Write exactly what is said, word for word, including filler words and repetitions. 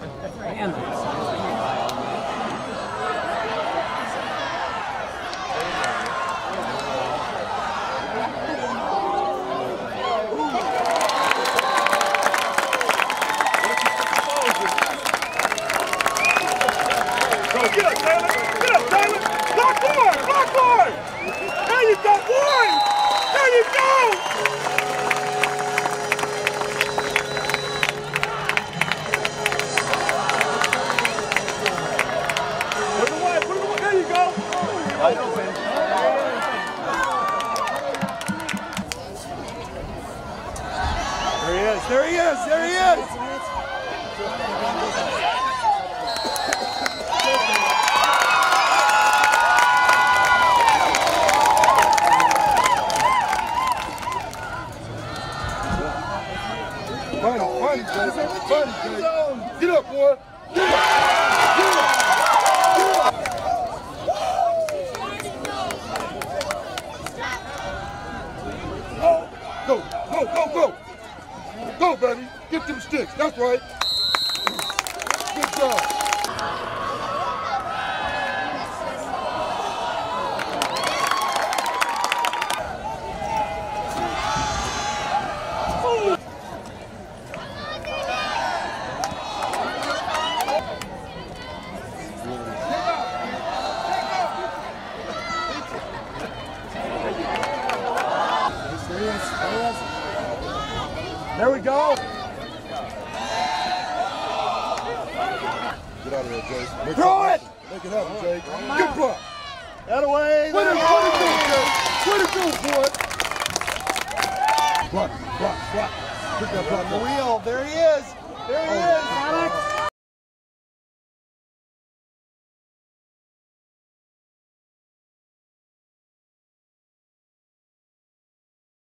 Get up, Taylor! Get up, Taylor! Block board! Block board! There you go, boy! There you go! Put it away, put it away. There you go! Wide open. There he is, there he is, there he is! Fun, fun, Jay. Fun, Jay. Get up, boy. Get up. Get up. Get up. Go, go, go, go. Go, baby. Get them sticks. That's right. Good job. There we go. Get out of there, Jay. Make Throw it. it. Make it happen, Jay. Good block. That away. Way to go, Jay. Way to go, boy. Block, block, block. Get that block. The wheel. There he is. There he oh. is.